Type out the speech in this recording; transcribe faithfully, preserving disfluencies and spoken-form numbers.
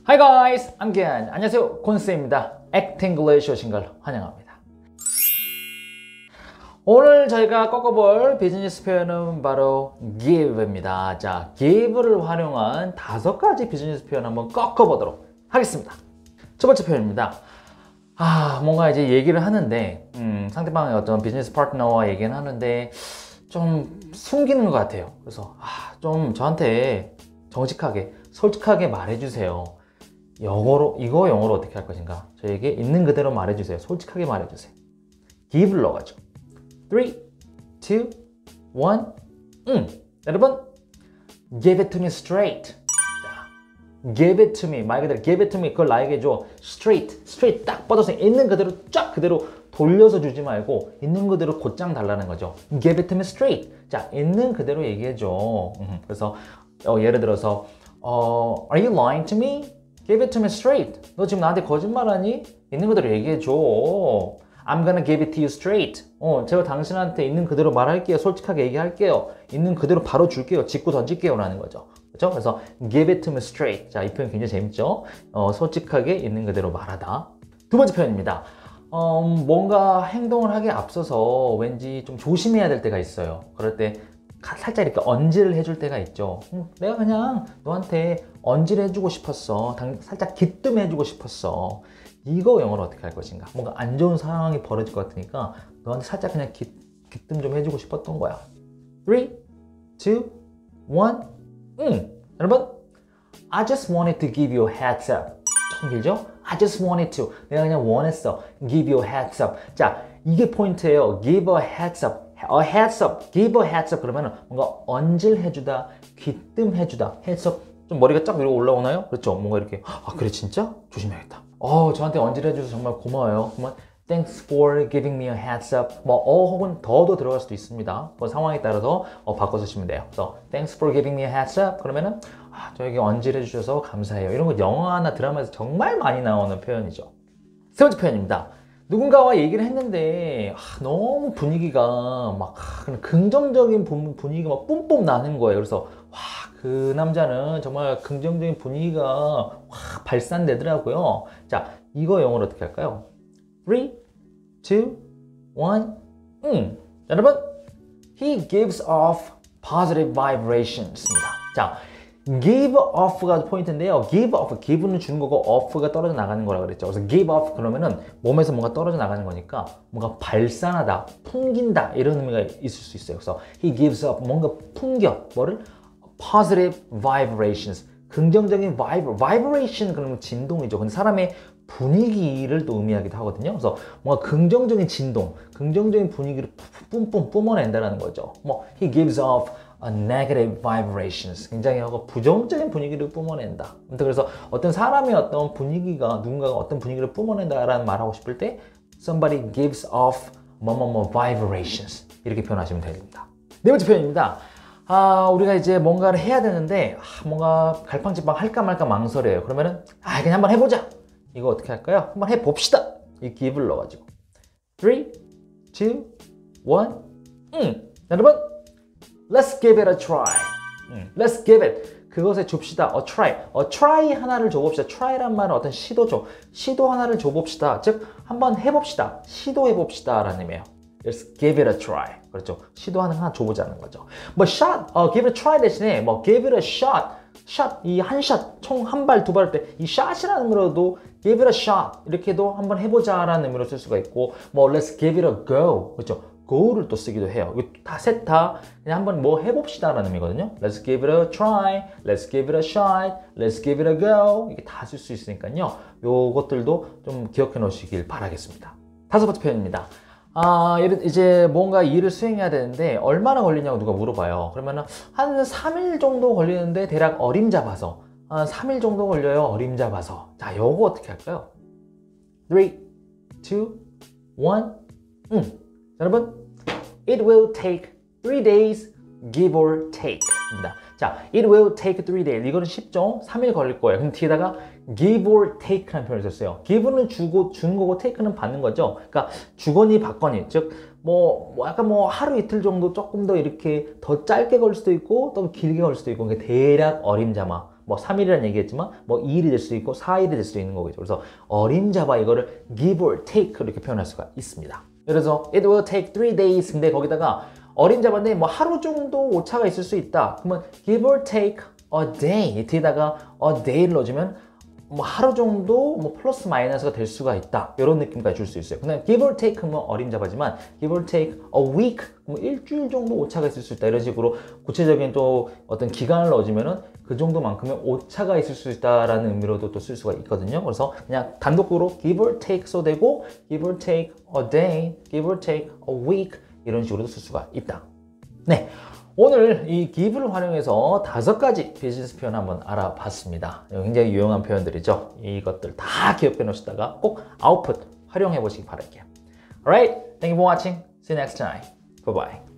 Hi guys, I'm Gian. 안녕하세요, 곤쌤입니다. Act English 오신 걸 환영합니다. 오늘 저희가 꺾어볼 비즈니스 표현은 바로 give입니다. 자, give를 활용한 다섯 가지 비즈니스 표현 한번 꺾어보도록 하겠습니다. 첫 번째 표현입니다. 아, 뭔가 이제 얘기를 하는데 음, 상대방의 어떤 비즈니스 파트너와 얘기는 하는데 좀 숨기는 것 같아요. 그래서 아, 좀 저한테 정직하게, 솔직하게 말해주세요. 영어로, 이거 영어로 어떻게 할 것인가? 저에게 있는 그대로 말해주세요. 솔직하게 말해주세요. give를 넣어가지고 three, two, one, 음. 여러분, give it to me straight. 자, give it to me. 말 그대로 give it to me. 그걸 나에게 줘. straight, straight 딱 뻗어서 있는 그대로 쫙 그대로 돌려서 주지 말고 있는 그대로 곧장 달라는 거죠. give it to me straight. 자, 있는 그대로 얘기해줘. 음. 그래서 어, 예를 들어서 어, are you lying to me? Give it to me straight. 너 지금 나한테 거짓말하니? 있는 그대로 얘기해줘. I'm gonna give it to you straight. 어, 제가 당신한테 있는 그대로 말할게요. 솔직하게 얘기할게요. 있는 그대로 바로 줄게요. 짚고 던질게요. 라는 거죠. 그렇죠? 그래서 give it to me straight. 자, 이 표현 굉장히 재밌죠? 어, 솔직하게 있는 그대로 말하다. 두 번째 표현입니다. 어, 뭔가 행동을 하기에 앞서서 왠지 좀 조심해야 될 때가 있어요. 그럴 때 살짝 이렇게 언질을 해줄 때가 있죠. 음, 내가 그냥 너한테 언질 해주고 싶었어. 당, 살짝 기뜸해주고 싶었어. 이거 영어로 어떻게 할 것인가? 뭔가 안 좋은 상황이 벌어질 것 같으니까 너한테 살짝 그냥 기, 기뜸 좀 해주고 싶었던 거야. three, two, one, 음. 여러분, I just wanted to give you a heads up. 좀 길죠? I just wanted to. 내가 그냥 원했어. give you a heads up. 자, 이게 포인트예요. give a heads up. a heads up, give a heads up 그러면 뭔가 언질해주다, 귀뜸해주다. heads up 좀 머리가 쫙 위로 올라오나요? 그렇죠? 뭔가 이렇게 아 그래 진짜? 조심해야겠다. 어 저한테 언질해줘서 정말 고마워요. 그러면 thanks for giving me a heads up 뭐 어 혹은 더도 들어갈 수도 있습니다. 그 상황에 따라서 어, 바꿔서 쓰시면 돼요. 그래서 thanks for giving me a heads up 그러면은 아, 저에게 언질해주셔서 감사해요. 이런 거 영화나 드라마에서 정말 많이 나오는 표현이죠. 세 번째 표현입니다. 누군가와 얘기를 했는데 아, 너무 분위기가 막 아, 긍정적인 분위기가 막 뿜뿜 나는 거예요. 그래서 와, 그 남자는 정말 긍정적인 분위기가 확 발산되더라고요. 자, 이거 영어로 어떻게 할까요? three, two, one, 음. 여러분, he gives off positive vibrations입니다. 자, give off가 포인트인데요. give off, give는 주는 거고 off가 떨어져 나가는 거라고 그랬죠. 그래서 give off 그러면은 몸에서 뭔가 떨어져 나가는 거니까 뭔가 발산하다, 풍긴다 이런 의미가 있을 수 있어요. 그래서 he gives off 뭔가 풍겨, 뭐를? positive vibrations, 긍정적인 vibra, vibration 그러면 진동이죠. 근데 사람의 분위기를 또 의미하기도 하거든요. 그래서 뭔가 긍정적인 진동, 긍정적인 분위기를 뿜뿜 뿜어낸다는 거죠. 뭐 he gives off a negative vibrations. 굉장히 하고 부정적인 분위기를 뿜어낸다. 그래서 어떤 사람의 어떤 분위기가 누군가가 어떤 분위기를 뿜어낸다라는 말하고 싶을 때 somebody gives off 뭐뭐뭐 vibrations 이렇게 표현하시면 됩니다. 네 번째 표현입니다. 아, 우리가 이제 뭔가를 해야 되는데 아, 뭔가 갈팡질팡 할까 말까 망설여요. 그러면은 아 그냥 한번 해보자. 이거 어떻게 할까요? 한번 해봅시다. 이 give를 넣어가지고 three, two, one, 음. 여러분 Let's give it a try. 음, let's give it. 그것에 줍시다. A try. A try 하나를 줘봅시다. try란 말은 어떤 시도죠. 시도 하나를 줘봅시다. 즉, 한번 해봅시다. 시도해봅시다. 라는 의미예요. Let's give it a try. 그렇죠. 시도하는 하나 줘보자는 거죠. 뭐 shot, 어, give it a try 대신에 뭐 give it a shot. shot, 이 한 샷, 총 한 발, 두 발 할 때 이 shot이라는 의미로도 give it a shot. 이렇게도 한번 해보자 라는 의미로 쓸 수가 있고 뭐 let's give it a go. 그렇죠. go를 또 쓰기도 해요. 이거 다 셋 다 그냥 한번 뭐 해봅시다 라는 의미거든요. Let's give it a try, let's give it a shot, let's give it a go 이게 다 쓸 수 있으니까요. 요것들도 좀 기억해 놓으시길 바라겠습니다. 다섯 번째 표현입니다. 아, 이제 뭔가 일을 수행해야 되는데 얼마나 걸리냐고 누가 물어봐요. 그러면은 한 삼 일 정도 걸리는데 대략 어림잡아서 한 삼 일 정도 걸려요. 어림잡아서. 자, 요거 어떻게 할까요? three, two, one, 음. 여러분, it will take three days, give or take 입니다. 자, it will take three days. 이거는 쉽죠? 삼 일 걸릴 거예요. 그럼 뒤에다가 give or take라는 표현을 썼어요. give는 주고, 주는 거고 take는 받는 거죠. 그러니까 주거니 받거니. 즉, 뭐, 뭐 약간 뭐 하루 이틀 정도 조금 더 이렇게 더 짧게 걸릴 수도 있고 또 길게 걸릴 수도 있고 그러니까 대략 어림잡아 뭐 삼 일이라는 얘기했지만 뭐 이 일이 될 수도 있고 사 일이 될 수도 있는 거겠죠. 그래서 어림잡아 이거를 give or take 이렇게 표현할 수가 있습니다. 그래서 it will take three days. 근데 거기다가 어림잡아인데 뭐 하루 정도 오차가 있을 수 있다. 그러면 give or take a day 뒤에다가 a day를 넣어주면 뭐 하루 정도 뭐 플러스 마이너스가 될 수가 있다. 이런 느낌까지 줄 수 있어요. 그냥 give or take 뭐 어림잡아지만 give or take a week 뭐 일주일 정도 오차가 있을 수 있다. 이런 식으로 구체적인 또 어떤 기간을 넣어주면은 그 정도만큼의 오차가 있을 수 있다라는 의미로도 또 쓸 수가 있거든요. 그래서 그냥 단독으로 give or take 써대고 give or take a day, give or take a week 이런 식으로도 쓸 수가 있다. 네. 오늘 이 give를 활용해서 다섯 가지 비즈니스 표현 한번 알아봤습니다. 굉장히 유용한 표현들이죠. 이것들 다 기억해 놓으시다가 꼭 아웃풋 활용해 보시기 바랄게요. Alright, thank you for watching. See you next time. Bye bye.